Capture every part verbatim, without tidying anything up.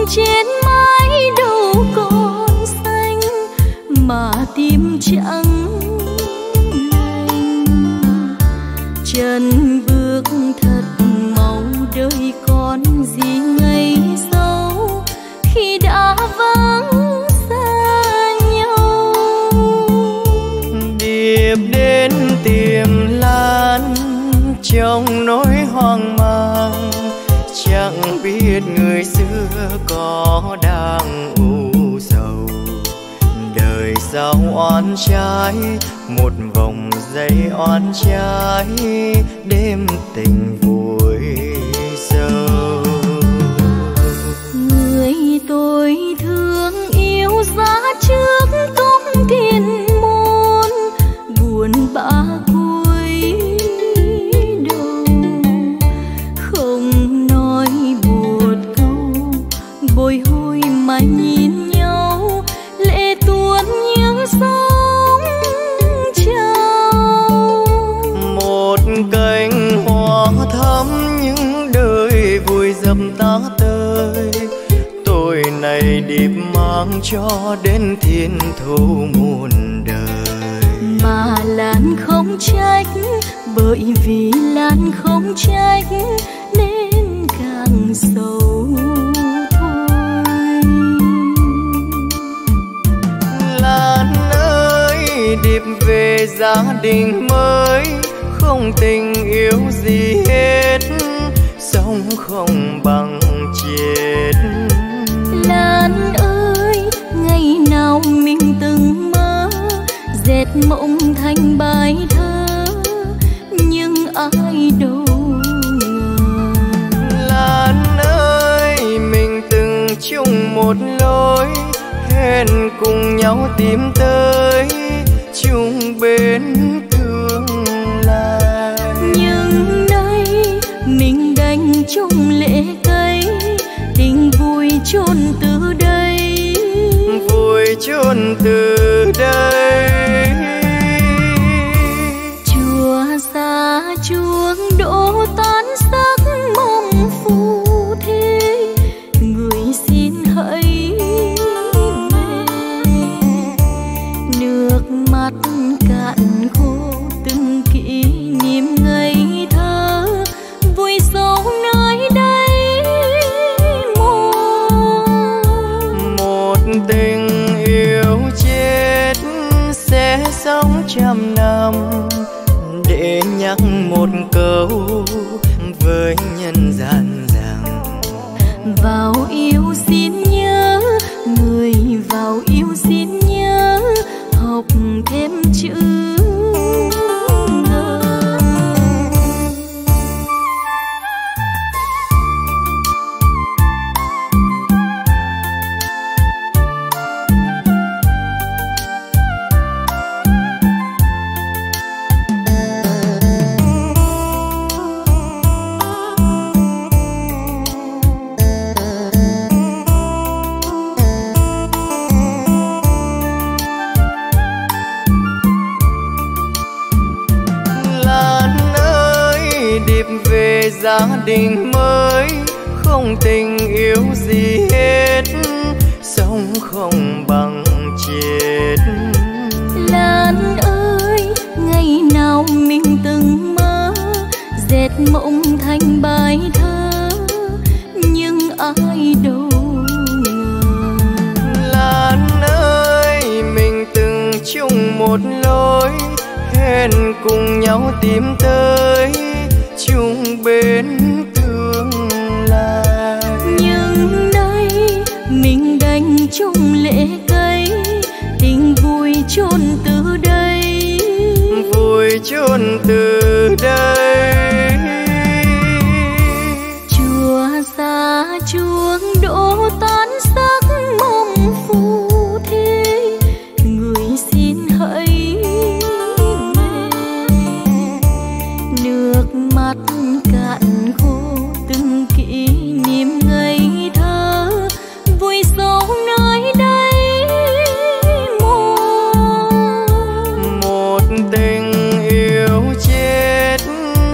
trên mái đâu còn xanh mà tim chẳng lành. Chân bước thật mau đời còn gì ngây sâu khi đã vắng xa nhau. Điệp đến tìm Lan trong nỗi hoang mang, chẳng biết người xưa có đang u sầu. Đời sao oan trái, một vòng dây oan trái, đêm tình vùi sâu. Người tôi thương yêu giá trước công thiên môn, buồn bã cúi đầu không nói một câu, bồi hồi mà nhìn nhau lệ tuôn những sóng trào. Một cánh hoa thắm những đời vùi dập ta tơi, tôi này điệp mang cho đến thiên thu muôn đời. Mà Lan không trách, bởi vì Lan không trách nên càng sầu thôi. Lan ơi, điệp về gia đình mới, không tình yêu gì hết, sống không bằng chết. Lan ơi, ngày nào mình từng mơ dệt mộng thành bài thơ, nhưng ai đâu ngờ. Lan ơi, mình từng chung một lối, hẹn cùng nhau tìm tới chung bên tương lai. Nhưng nay mình đành chung lệ cây, tình vui chôn từ đây, vui chôn từ đây. Chùa xa chuông đổ tan sắc mong phù thế, người xin hãy về. Nước mắt cạn khô từng kỷ niệm ngây thơ, vui sâu nơi đây một tình yêu chết sẽ sống trăm năm, để nhắc một câu với nhân gian rằng vào yêu xin nhớ, người vào yêu xin nhớ, học thêm chữ ngờ. gia đình mới, không tình yêu gì hết, sống không bằng chết. Lan ơi, ngày nào mình từng mơ dệt mộng thành bài thơ, nhưng ai đâu ngờ. Lan ơi, mình từng chung một lối, hẹn cùng nhau tìm tới chung bên tương lai. Nhưng nay mình đành chung lệ cây, tình vui chôn từ đây, vui chôn từ đây. Chùa xa chuông đổ tan sắc mong phù thế, người xin hãy về. Nước mắt cạn khô từng kỷ niệm ngây thơ, vui sâu nơi đây một tình yêu chết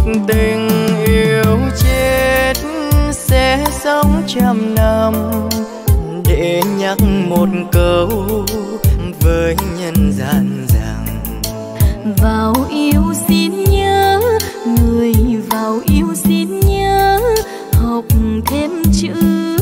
tình yêu chết sẽ sống trăm năm, để nhắc một câu với nhân gian rằng vào yêu xin nhớ, người vào yêu xin nhớ, học thêm chữ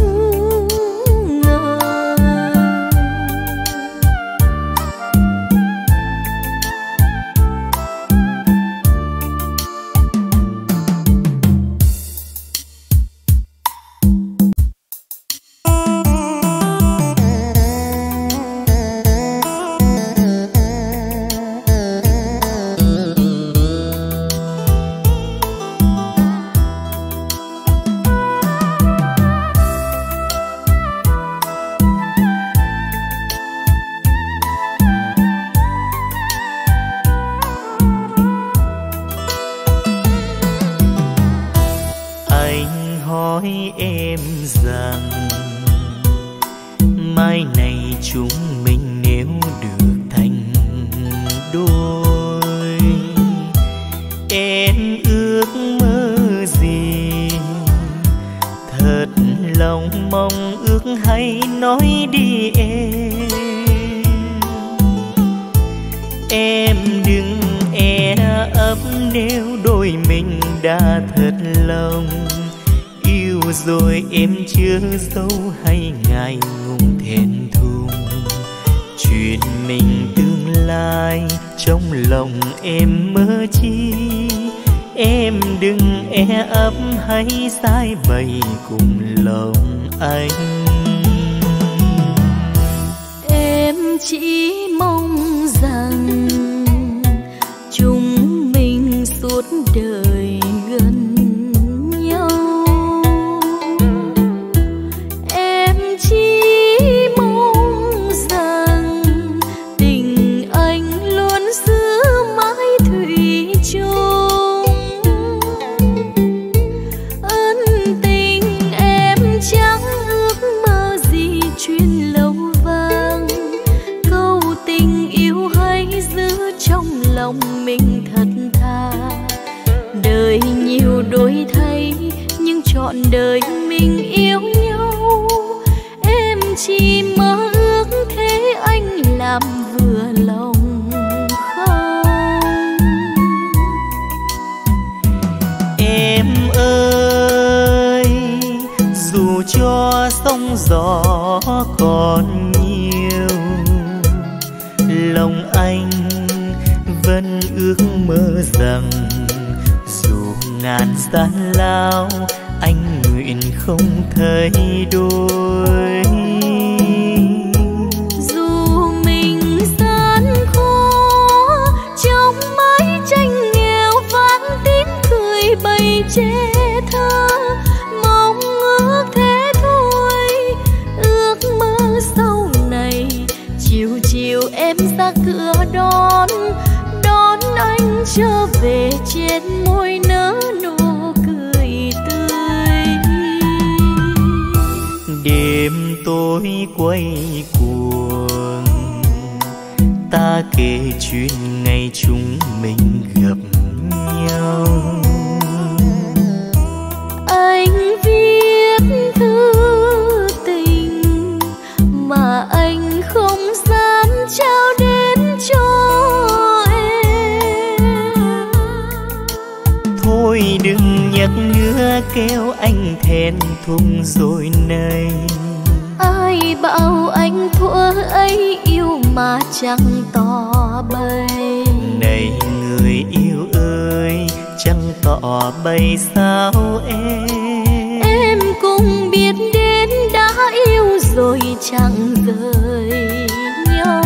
ngờ. hãy sai bày cùng lòng anh. Em chỉ mong rằng chúng mình suốt đời gần nhau. Em chỉ mong rằng tình anh luôn giữ mãi thủy chung. Ân tình em chẳng ước mơ gì chuyên lâu vang. Câu tình yêu hãy giữ trong lòng mình thật thà. Đời nhiều đổi thay nhưng trọn đời mình yêu nhau. Em chỉ mơ ước thế anh làm vừa lòng không. Em ơi, dù cho sóng gió còn nhiều, lòng anh vẫn ước mơ rằng dù ngàn gian lao anh nguyện không thay đổi. Dù mình gian khó trong mái tranh nghèo vang tiếng cười bày che thơ, mong ước thế thôi. Ước mơ sau này chiều chiều em ra cửa đón, đón anh trở về trên môi nở nụ cười tươi. Đêm tối quay cuồng, ta kể chuyện ngày chúng mình gặp nhau. Anh viết thư tình mà anh không dám trao đến cho em. Thôi đừng nhắc nữa kêu anh thẹn thùng rồi này. Ai bảo anh thuở ấy yêu mà chẳng tỏ bày. Này người yêu ơi, chẳng tỏ bày sao em. Em cũng biết đến đã yêu rồi chẳng rời nhau.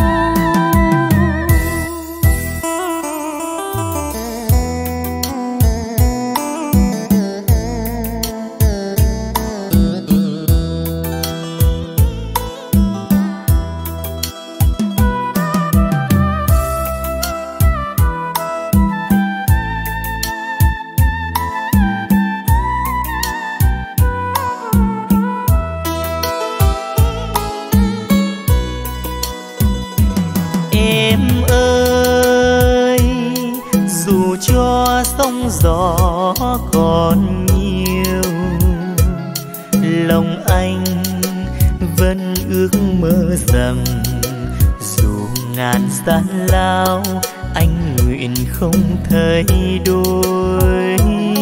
Em ơi, dù cho sóng gió đó còn nhiều. Lòng anh vẫn ước mơ rằng dù ngàn gian lao anh nguyện không thay đổi.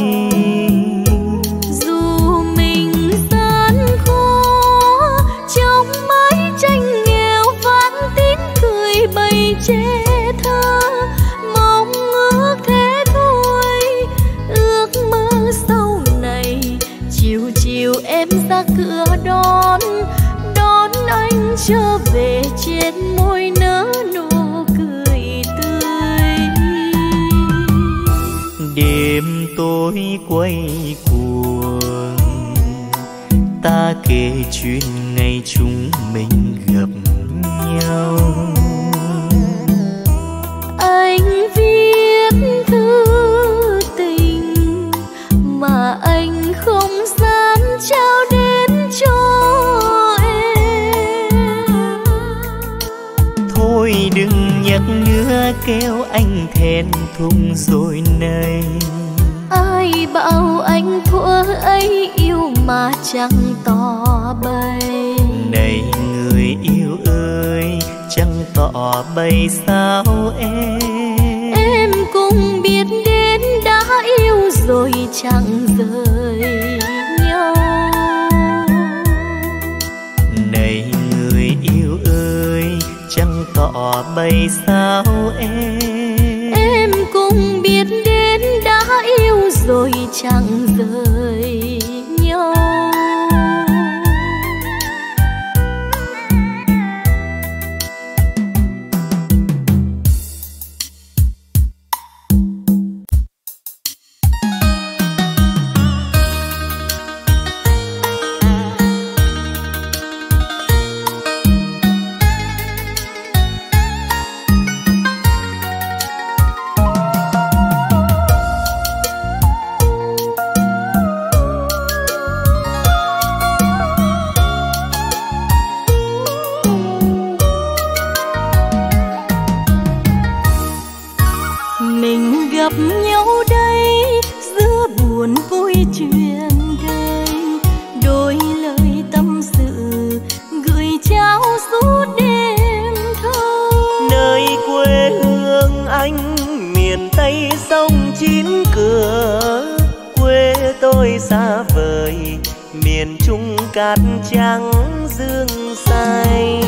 Dù mình gian khó trong mái tranh nghèo vang tiếng cười bầy trẻ thơ, mong ước thế thôi. Ước mơ sau này chiều chiều em ra cửa đón, đón anh trở về trên môi nở nụ cười tươi. Đêm tối quay cuồng ta kể chuyện ngày chúng mình gặp nhau. Anh viết thư tình mà anh không dám trao đến cho em. Thôi đừng nhắc nữa kêu anh thẹn thùng rồi này. Ai bảo anh thuở ấy yêu mà chẳng tỏ bày. Này người yêu ơi chẳng tỏ bày sao em. Em cũng biết đến đã yêu rồi chẳng rời nhau. Này người yêu ơi chẳng tỏ bày sao em. Em cũng biết đến đã yêu rồi chẳng rời nhau. Gặp nhau đây giữa buồn vui chuyện đời, đôi lời tâm sự gửi trao suốt đêm thâu. Nơi quê hương anh miền Tây sông chín cửa, quê tôi xa vời miền Trung cát trắng dương xanh.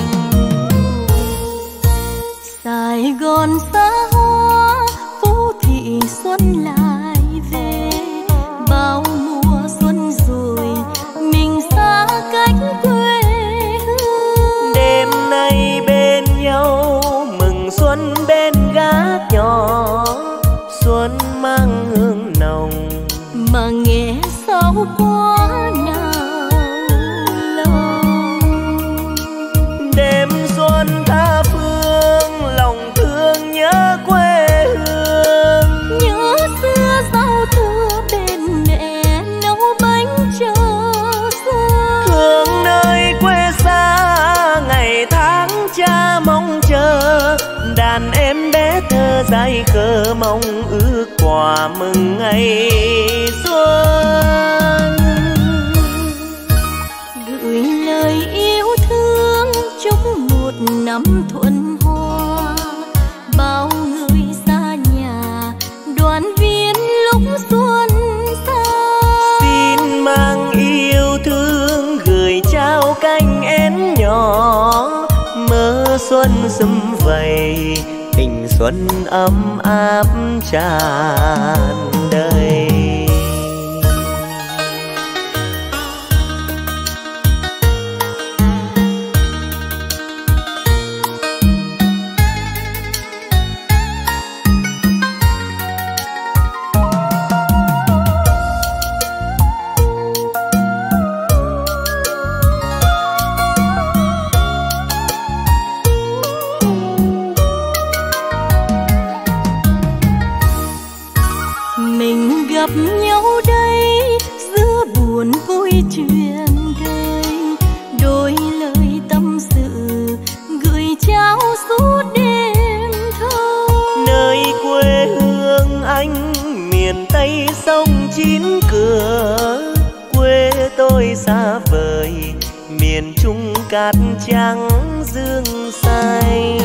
Sài Gòn xa hoa phố thị xuân lại về, bao mùa xuân rồi mình xa cách quê hương. Đêm nay bên nhau mừng xuân bên gác nhỏ, xuân mang hương nồng mà nghe sao quá nào lòng. Đêm xuân tha phương lòng thương nhớ quê hương, nhớ xưa giao thừa bên mẹ nấu bánh chờ xuân. thương nơi quê xa ngày tháng cha mong chờ, đàn em bé thơ dại khờ mong ước quà mừng ngày xuân. Gửi lời yêu thương chúc một năm thuận hoa, bao người xa nhà đoàn viên lúc xuân xa. Xin mang yêu thương gửi trao cánh én nhỏ, mơ xuân sum vầy tình xuân ấm áp tràn đầy. Gặp nhau đây giữa buồn vui chuyện đời, đôi lời tâm sự gửi trao suốt đêm thâu. Nơi quê hương anh miền Tây sông chín cửa, quê tôi xa vời miền Trung cát trắng dương xanh.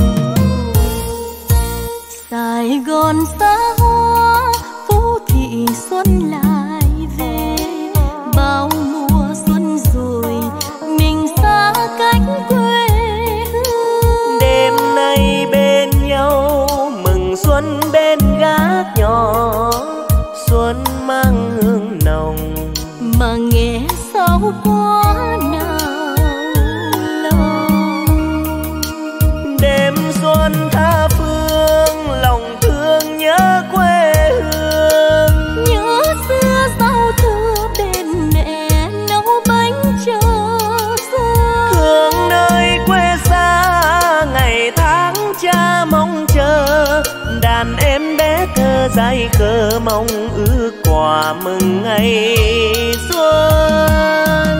Sài Gòn xa hoa phố thị xuân lại về, bao mùa xuân rồi mình xa cách quê hương. Đêm nay bên nhau mừng xuân bên gác nhỏ, xuân mang hương nồng mà nghe sao quá nào lòng. Đêm xuân tha phương lòng thương nhớ quê hương, nhớ xưa rau thưa bên mẹ nấu bánh cho xuân. thương nơi quê xa ngày tháng cha mong chờ, đàn em bé thơ dại khờ mong ước quà mừng ngày xuân.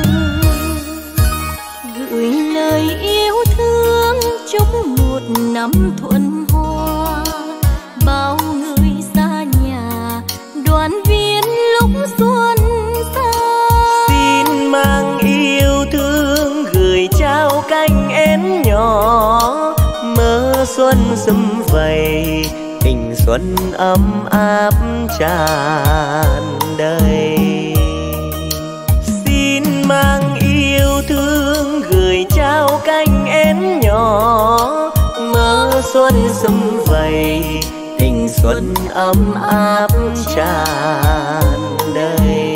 Gửi lời yêu thương chúc một năm thuận hoa, bao người xa nhà đoàn viên lúc xuân xa. Xin mang yêu thương gửi trao cánh én nhỏ, mơ xuân sum vầy tình xuân ấm áp tràn đầy. Xin mang yêu thương gửi trao cánh én nhỏ, mơ xuân sum vầy tình xuân ấm áp tràn đầy.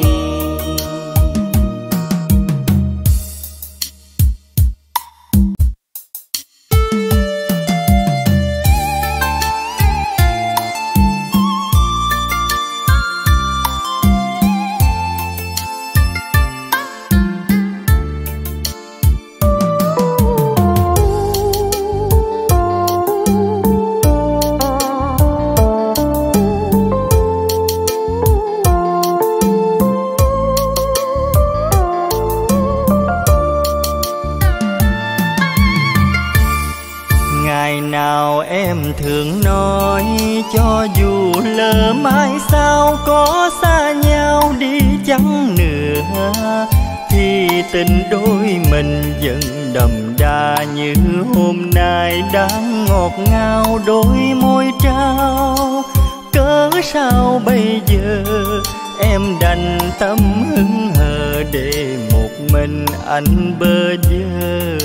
thường nói cho dù lỡ mai sao có xa nhau đi chăng nữa, thì tình đôi mình vẫn đậm đà như hôm nay đang ngọt ngào đôi môi trao. Cớ sao bây giờ em đành tâm hững hờ để một mình anh bơ vơ.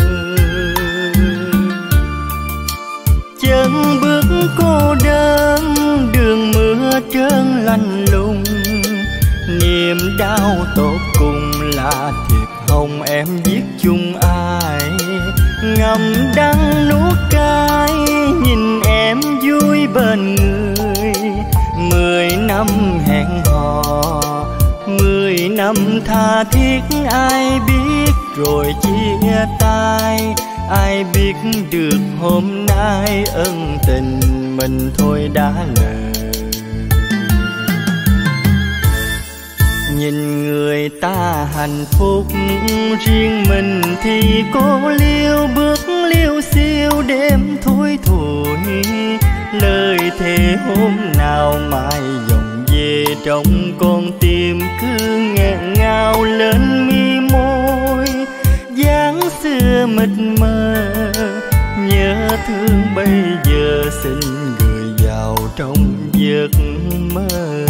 Chân bước cô đơn đường mưa trơn lạnh lùng, niềm đau tột cùng là thiệt hồng em viết chung ai. Ngậm đắng nuốt cay nhìn em vui bên người, mười năm hẹn hò mười năm tha thiết ai biết rồi chia tay. Ai biết được hôm nay ân tình mình thôi đã lỡ. Nhìn người ta hạnh phúc riêng mình thì cô liêu bước liêu xiêu đêm thui thủi. Lời thề hôm nào mai vọng về trong con tim cứ nghẹn ngào lên mi môi. Dáng xưa mịt mờ nhớ thương bây giờ xin gửi vào trong giấc mơ.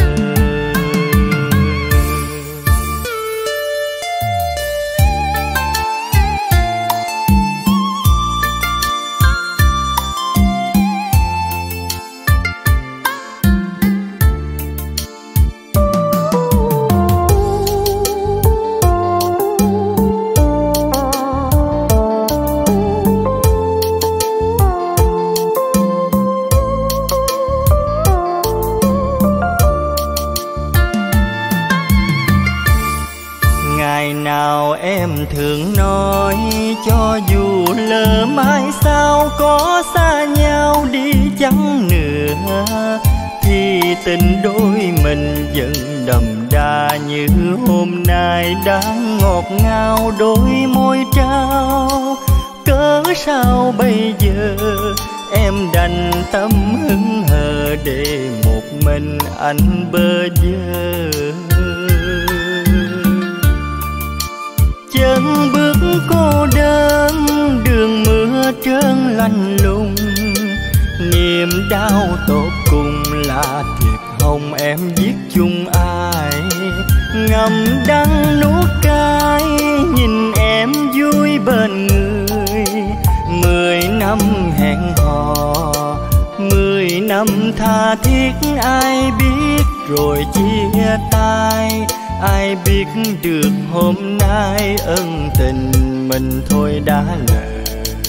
Thường nói cho dù lỡ mai sao có xa nhau đi chăng nữa, thì tình đôi mình vẫn đậm đà như hôm nay đang ngọt ngào đôi môi trao. Cớ sao bây giờ em đành tâm hững hờ để một mình anh bơ vơ. Chân bước cô đơn đường mưa trơn lạnh lùng, niềm đau tột cùng là thiệt hồng em viết chung ai. Ngậm đắng nuốt cay nhìn em vui bên người, mười năm hẹn hò mười năm tha thiết ai biết rồi chia tay. Ai biết được hôm nay ân tình mình thôi đã lỡ.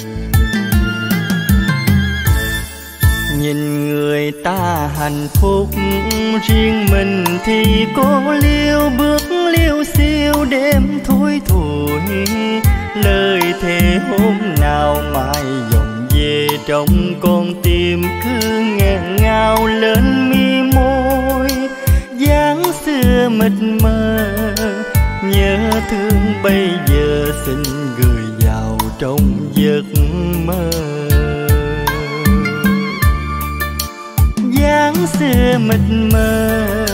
Nhìn người ta hạnh phúc riêng mình thì cô liêu bước liêu xiêu đêm thui thủi. Lời thề hôm nào mai vọng về trong con tim cứ nghẹn ngào lên mi môi. Dáng xưa mịt mờ nhớ thương bây giờ xin gửi vào trong giấc mơ. Dáng xưa mịt mờ